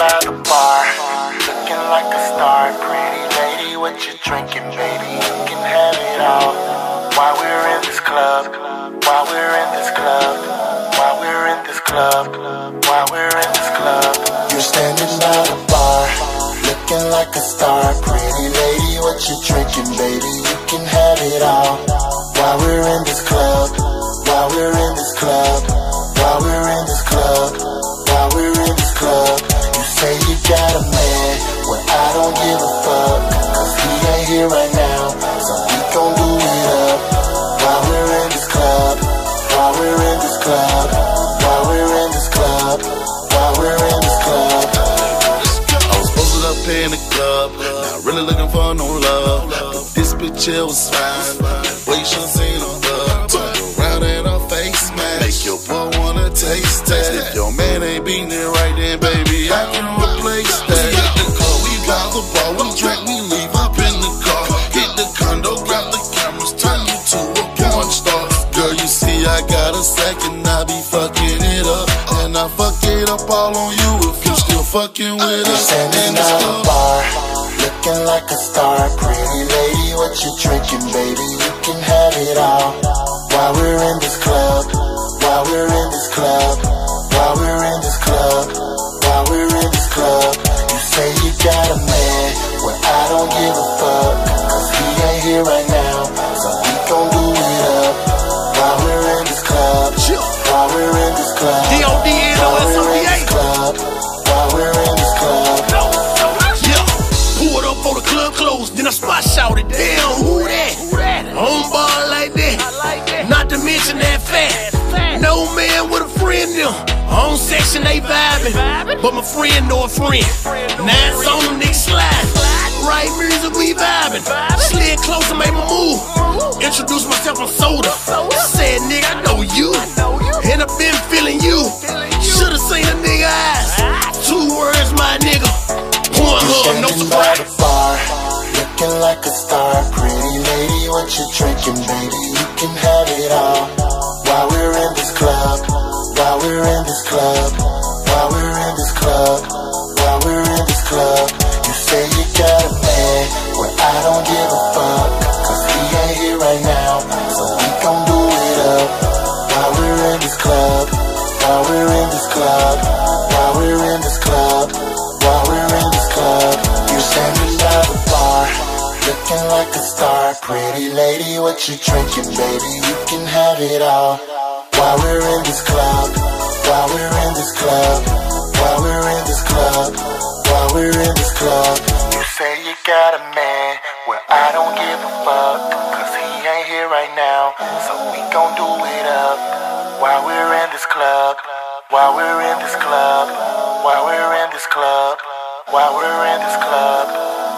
by the bar, looking like a star. Pretty lady, what you drinking, baby? You can have it all. While we're in this club, while we're in this club, while we're in this club, while we're in this club. You're standing by the bar, looking like a star. Pretty lady, what you drinking, baby? You can have it all. While we're in this club, while we're in this club, while we're in this club, while we're in this club. You say you got a man, well I don't give a fuck, cause he ain't here right now, so we gon' do it up. While we're in this club, while we're in this club, while we're in this club, while we're in this club. I was posted up in the club, not really looking for no love, but this bitch here was fine. Boy, you should've seen her bug. Turn around and her face smash, make your boy wanna taste that. If your man ain't beating it right, then baby I can replace that. We hit the club, we buy the bar, we drink, we leave up in the car. Hit the condo, grab the cameras, turn you to a porn star. Girl, you see I got a second, I be fucking it up, and I fuck it up all on you if you still fucking with us. Standing by the bar, looking like a star. Pretty lady, what you drinking, baby? You can have it all. While we're in this club, while we're in this club, while we're in this club, while we're in this club. You say you got a man, well I don't give a fuck, cause he ain't here right now, so we gon' do it up. While we're in this club, while we're in this club, while we're in this club, while we're in this club. Yeah, pulled up for the club closed, then I spot shouted, damn, who that? On ball like that, not to mention that fat. No man with a friend them, on section they vibing, but my friend know a friend. Now it's on them niggas sliding, right music we vibing. Slid close and made my move, introduced myself on soda. Said nigga I know you, and I been feeling you. Should've seen a nigga eyes, 2 words my nigga, one hug, no surprise. Looking like a star. Pretty lady, what you drinking, baby? You can have it all. While we're in this club, while we're in this club, while we're in this club, while we're in this club. You say you got a man, well I don't give a fuck, cause he ain't here right now, so we gon' do it up. While we're in this club, while we're in this club, while we're in this club, while we're in this club. You're standing by the bar, looking like a star. Pretty lady, what you drinking, baby? You can have it all. While we're in this club, while we're in this club, while we're in this club, while we're in this club. You say you got a man, well I don't give a fuck, cause he ain't here right now, so we gon' do it up. While we're in this club, while we're in this club, while we're in this club, while we're in this club.